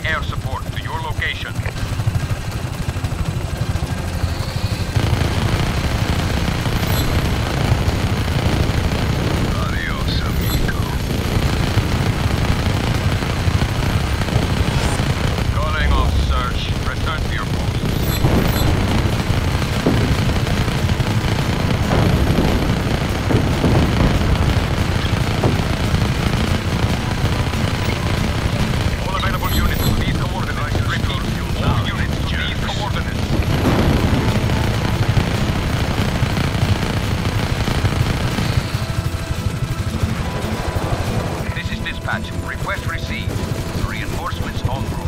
air support to your location. Adios, amigo. Calling off search. Return to your posts. All available units to these coordinates. Repeat, all units to these coordinates. This is dispatch. Request received. Reinforcements en route.